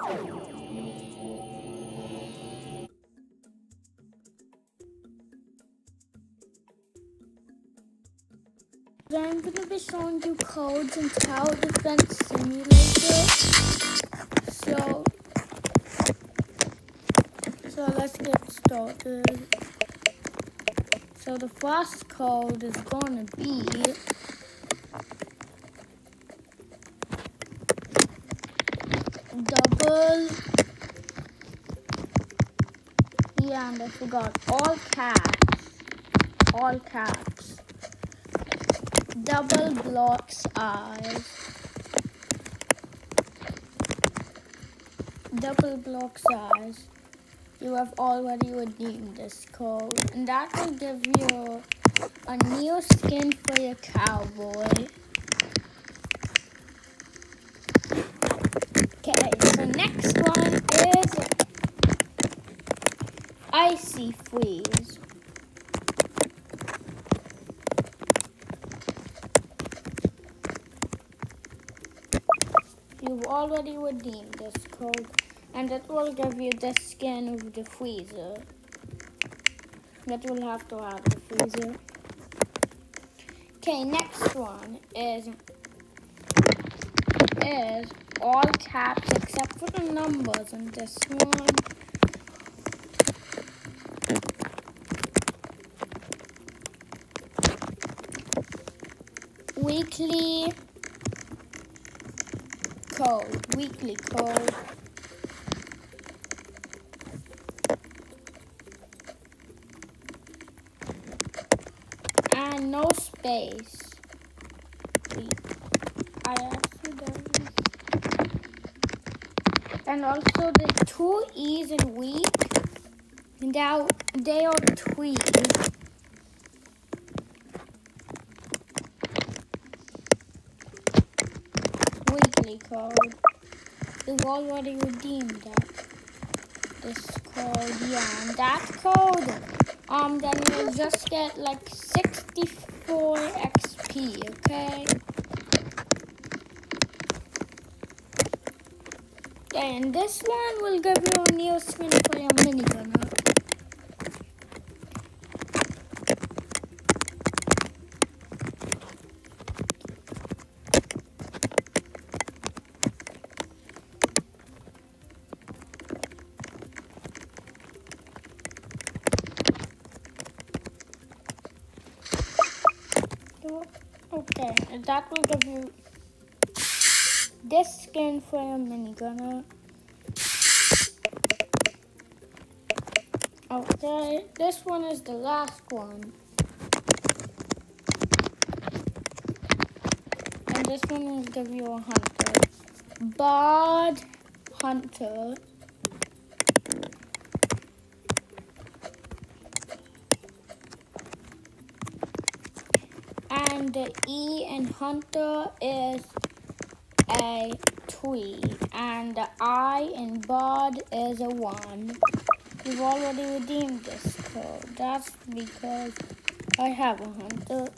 I'm going to be showing you codes in Tower Defense Simulator. So let's get started. So the first code is going to be double, yeah, and I forgot, all caps, double blocks eyes, you have already redeemed this code, and that will give you a new skin for your cowboy. Okay, so next one is Icy Freeze. You've already redeemed this code, and it will give you the skin of the freezer. That will have to have the freezer. Okay, next one is all caps except for the numbers in this one. Weekly code. And no space. I accidentally. And also the 2 E's in week. Now they are tweets. Weekly code. We've already redeemed that. This code, yeah, and that code, then you'll just get like 64 XP, okay? And this one will give you a new skin for your minigunner. Okay, and that will give you this skin for your minigunner. Okay, this one is the last one. And this one will give you a hunter. Bard Hunter. And the E in Hunter is a 3. And the I in Bard is a 1. You've already redeemed this code. That's because I have a hunter.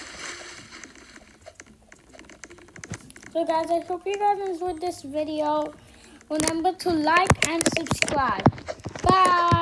So guys, I hope you guys enjoyed this video. Remember to like and subscribe. Bye!